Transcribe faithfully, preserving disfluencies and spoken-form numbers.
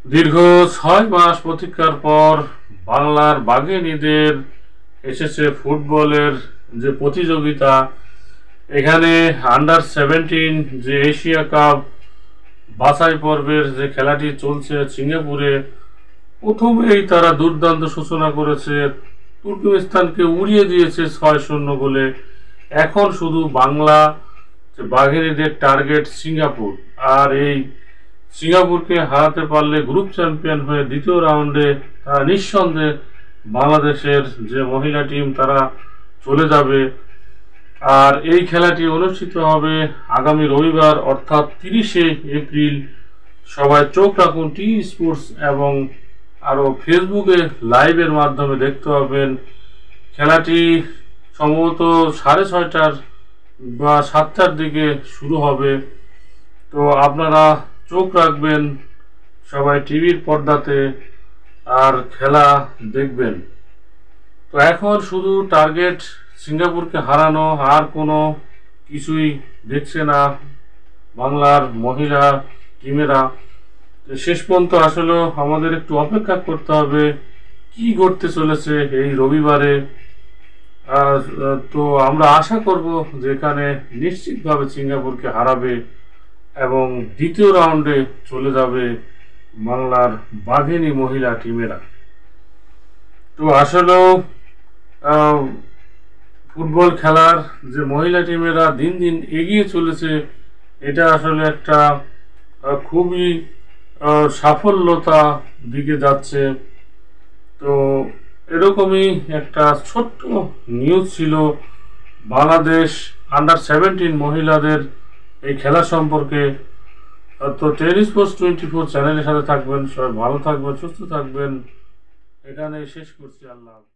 দীর্ঘ ছয় মাস প্রতীক্ষার পর বাংলার বাঘিনীদের এসেছে ফুটবলের যে প্রতিযোগিতা। এখানে আন্ডার সেভেন্টিন যে এশিয়া কাপ বাছাই পর্বের যে খেলাটি চলছে সিঙ্গাপুরে, প্রথমেই তারা দুর্দান্ত সূচনা করেছে, তুর্কমেনিস্তানকে উড়িয়ে দিয়েছে ছয় শূন্য গোলে। এখন শুধু বাংলা বাঘিনীদের টার্গেট সিঙ্গাপুর, আর এই সিঙ্গাপুরকে হারাতে পারলে গ্রুপ চ্যাম্পিয়ন হয়ে দ্বিতীয় রাউন্ডে তারা নিঃসন্দেহে বাংলাদেশের যে মহিলা টিম তারা চলে যাবে। আর এই খেলাটি অনুষ্ঠিত হবে আগামী রবিবার অর্থাৎ তিরিশে এপ্রিল। সবাই চোখ রাখুন টি স্পোর্টস এবং আরও ফেসবুকে লাইভের মাধ্যমে দেখতে পাবেন। খেলাটি সম্ভবত সাড়ে ছয়টার বা সাতটার দিকে শুরু হবে, তো আপনারা চোখ রাখবেন সবাই টিভির পর্দাতে আর খেলা দেখবেন। তো এখন শুধু টার্গেট সিঙ্গাপুরকে হারানো, আর কোনো কিছুই দেখছে না বাংলার মহিলা টিমেরা। শেষ পর্যন্ত আসলে আমাদের একটু অপেক্ষা করতে হবে কি ঘটতে চলেছে এই রবিবারে। তো আমরা আশা করব যেখানে নিশ্চিতভাবে সিঙ্গাপুরকে হারাবে এবং দ্বিতীয় রাউন্ডে চলে যাবে বাংলার বাঘিনী মহিলা টিমেরা। তো আসলেও ফুটবল খেলার যে মহিলা টিমেরা দিন দিন এগিয়ে চলেছে, এটা আসলে একটা খুবই সাফল্যতা দিকে যাচ্ছে। তো এরকমই একটা ছোট্ট নিউজ ছিল বাংলাদেশ আন্ডার সেভেন্টিন মহিলাদের এই খেলা সম্পর্কে। তো টেন স্পোর্টস টোয়েন্টি ফোর চ্যানেলের সাথে থাকবেন, সবাই ভালো থাকবেন, সুস্থ থাকবেন। এখানে শেষ করছি। আল্লাহ।